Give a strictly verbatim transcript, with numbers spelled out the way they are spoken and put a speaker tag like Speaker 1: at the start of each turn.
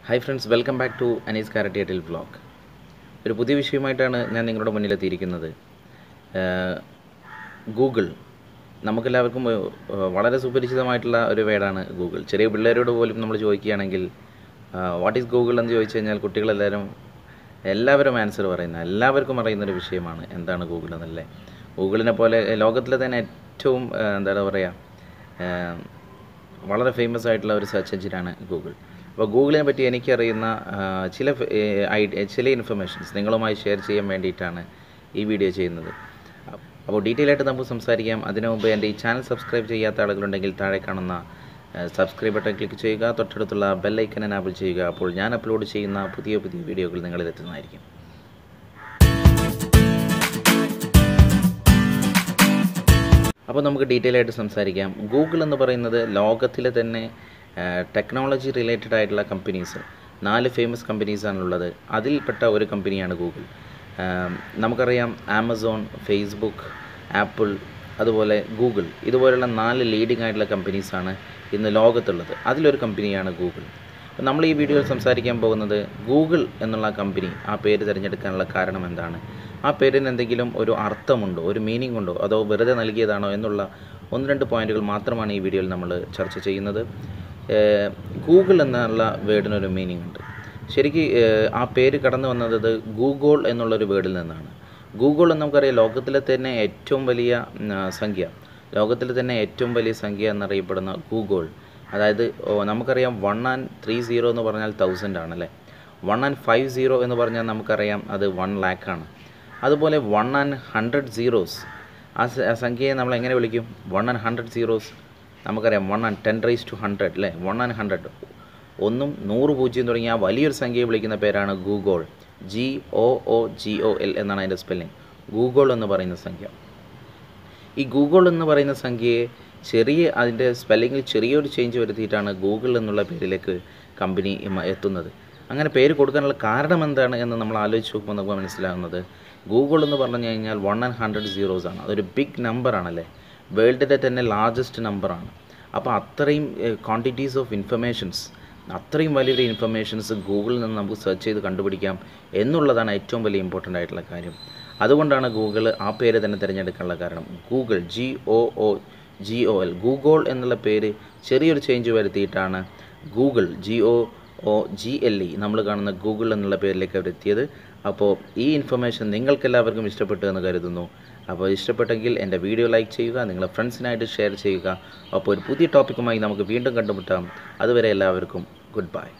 Speaker 1: Hi friends, welcome back to Anees കാരട്ടിയറ്റിൽ vlog. ഒരു പുതിയ വിഷയമായിട്ടാണ് ഞാൻ നിങ്ങളുടെ മുന്നിലെത്തിയിരിക്കുന്നത്. ഗൂഗിൾ നമുക്കെല്ലാവർക്കും വളരെ സുപരിചിതമായിട്ടുള്ള ഒരു വേർഡാണ് ഗൂഗിൾ. ചെറിയ പിള്ളേരോട് പോലും നമ്മൾ ചോദിക്കുകയാണെങ്കിൽ വാട്ട് ഈസ് ഗൂഗിൾ എന്ന് ചോദിച്ചു കഴിഞ്ഞാൽ കുട്ടികളെല്ലാവരും എല്ലാവരും ആൻസർ പറയുന്ന എല്ലാവർക്കും അറിയുന്നൊരു വിഷയമാണ് എന്താണ് ഗൂഗിൾ എന്നല്ലേ. ഗൂഗിളിനെ പോലെ ലോകത്തിലെ തന്നെ ഏറ്റവും എന്താണ് പറയുക വളരെ ഫേമസ് ആയിട്ടുള്ള ഒരു സെർച്ച് എഞ്ചിനാണ് ഗൂഗിൾ. അപ്പോൾ ഗൂഗിളിനെ പറ്റി എനിക്കറിയുന്ന ചില ഐഡിയ ചില ഇൻഫർമേഷൻസ് നിങ്ങളുമായി ഷെയർ ചെയ്യാൻ വേണ്ടിയിട്ടാണ് ഈ വീഡിയോ ചെയ്യുന്നത്. അപ്പോൾ ഡീറ്റെയിൽ ആയിട്ട് നമുക്ക് സംസാരിക്കാം. അതിനു മുമ്പ് എൻ്റെ ഈ ചാനൽ സബ്സ്ക്രൈബ് ചെയ്യാത്ത ആളുകളുണ്ടെങ്കിൽ താഴെ കാണുന്ന സബ്സ്ക്രൈബ് ബട്ടൺ ക്ലിക്ക് ചെയ്യുക, തൊട്ടടുത്തുള്ള ബെൽ ഐക്കൺ എനാബിൾ ചെയ്യുക. അപ്പോൾ ഞാൻ അപ്ലോഡ് ചെയ്യുന്ന പുതിയ പുതിയ വീഡിയോകൾ നിങ്ങളിലെത്തുന്നതായിരിക്കും. അപ്പോൾ നമുക്ക് ഡീറ്റെയിൽ ആയിട്ട് സംസാരിക്കാം. ഗൂഗിൾ എന്ന് പറയുന്നത് ലോകത്തിലെ തന്നെ ടെക്നോളജി റിലേറ്റഡ് ആയിട്ടുള്ള കമ്പനീസ് നാല് ഫേമസ് കമ്പനീസാണുള്ളത്. അതിൽപ്പെട്ട ഒരു കമ്പനിയാണ് ഗൂഗിൾ. നമുക്കറിയാം ആമസോൺ, ഫേസ്ബുക്ക്, ആപ്പിൾ, അതുപോലെ ഗൂഗിൾ, ഇതുപോലുള്ള നാല് ലീഡിംഗ് ആയിട്ടുള്ള കമ്പനീസാണ് ഇന്ന് ലോകത്തുള്ളത്. അതിലൊരു കമ്പനിയാണ് ഗൂഗിൾ. അപ്പോൾ നമ്മൾ ഈ വീഡിയോയിൽ സംസാരിക്കാൻ പോകുന്നത് ഗൂഗിൾ എന്നുള്ള കമ്പനി, ആ പേര് തിരഞ്ഞെടുക്കാനുള്ള കാരണം എന്താണ്, ആ പേരിന് എന്തെങ്കിലും ഒരു അർത്ഥമുണ്ടോ, ഒരു മീനിങ് ഉണ്ടോ, അതോ വെറുതെ നൽകിയതാണോ എന്നുള്ള ഒന്ന് രണ്ട് പോയിൻറ്റുകൾ മാത്രമാണ് ഈ വീഡിയോയിൽ നമ്മൾ ചർച്ച ചെയ്യുന്നത്. ഗൂഗിൾ എന്നുള്ള വേർഡിനൊരു മീനിങ് ഉണ്ട്. ശരിക്കും ആ പേര് കടന്നു വന്നത് ഗൂഗിൾ എന്നുള്ളൊരു വേർഡിൽ നിന്നാണ്. ഗൂഗിൾ എന്ന് നമുക്കറിയാം ലോകത്തിലെ തന്നെ ഏറ്റവും വലിയ സംഖ്യ ലോകത്തിലെ തന്നെ ഏറ്റവും വലിയ സംഖ്യ എന്നറിയപ്പെടുന്ന ഗൂഗിൾ. അതായത് നമുക്കറിയാം വൺ ആൻഡ് ത്രീ സീറോ എന്ന് പറഞ്ഞാൽ തൗസൻഡ് ആണല്ലേ. വൺ ആൻഡ് ഫൈവ് സീറോ എന്ന് പറഞ്ഞാൽ നമുക്കറിയാം അത് വൺ ലാക്കാണ്. അതുപോലെ വൺ ആൻഡ് ഹൺഡ്രഡ് സീറോസ്, ആ സംഖ്യയെ നമ്മൾ എങ്ങനെ വിളിക്കും? വൺ ആൻഡ് ഹൺഡ്രഡ് സീറോസ് നമുക്കറിയാം one and ten raise to hundred അല്ലേ. വൺ ആൻഡ് ഹൺഡ്രഡ്, ഒന്നും നൂറ് പൂജ്യം തുടങ്ങിയ ആ വലിയൊരു സംഖ്യയെ വിളിക്കുന്ന പേരാണ് Google. G O O G O L എന്നാണ് അതിൻ്റെ സ്പെല്ലിംഗ്. ഗൂഗിൾ എന്ന് പറയുന്ന സംഖ്യ. ഈ ഗൂഗിൾ എന്ന് പറയുന്ന സംഖ്യയെ ചെറിയ അതിൻ്റെ സ്പെല്ലിങ്ങിൽ ചെറിയൊരു ചേഞ്ച് വരുത്തിയിട്ടാണ് ഗൂഗിൾ എന്നുള്ള പേരിലേക്ക് കമ്പനി എത്തുന്നത്. അങ്ങനെ പേര് കൊടുക്കാനുള്ള കാരണം എന്താണ് എന്ന് നമ്മൾ ആലോചിച്ച് നോക്കുമ്പോൾ നമുക്ക് മനസ്സിലാകുന്നത് ഗൂഗിൾ എന്ന് പറഞ്ഞു കഴിഞ്ഞാൽ വൺ ആൻഡ് ഹൺഡ്രഡ് സീറോസ് ആണ്. അതൊരു ബിഗ് നമ്പറാണല്ലേ, വേൾഡിലെ തന്നെ ലാർജസ്റ്റ് നമ്പറാണ്. അപ്പോൾ അത്രയും ക്വാണ്ടിറ്റീസ് ഓഫ് ഇൻഫർമേഷൻസ്, അത്രയും വലിയൊരു ഇൻഫർമേഷൻസ് ഗൂഗിളിൽ നിന്ന് നമുക്ക് സെർച്ച് ചെയ്ത് കണ്ടുപിടിക്കാം എന്നുള്ളതാണ് ഏറ്റവും വലിയ ഇമ്പോർട്ടൻ്റ് ആയിട്ടുള്ള കാര്യം. അതുകൊണ്ടാണ് ഗൂഗിൾ ആ പേര് തന്നെ തിരഞ്ഞെടുക്കാനുള്ള കാരണം. Google, G O O G O L, Google എന്നുള്ള പേര് ചെറിയൊരു ചേഞ്ച് വരുത്തിയിട്ടാണ് Google, G O O G L E, നമ്മൾ കാണുന്ന ഗൂഗിൾ എന്നുള്ള പേരിലേക്ക് അവർ എത്തിയത്. അപ്പോൾ ഈ ഇൻഫർമേഷൻ നിങ്ങൾക്കെല്ലാവർക്കും ഇഷ്ടപ്പെട്ടു എന്ന് കരുതുന്നു. അപ്പോൾ ഇഷ്ടപ്പെട്ടെങ്കിൽ എൻ്റെ വീഡിയോ ലൈക്ക് ചെയ്യുക, നിങ്ങളുടെ ഫ്രണ്ട്സിനായിട്ട് ഷെയർ ചെയ്യുക. അപ്പോൾ ഒരു പുതിയ ടോപ്പിക്കുമായി നമുക്ക് വീണ്ടും കണ്ടുമുട്ടാം. അതുവരെ എല്ലാവർക്കും ഗുഡ് ബൈ.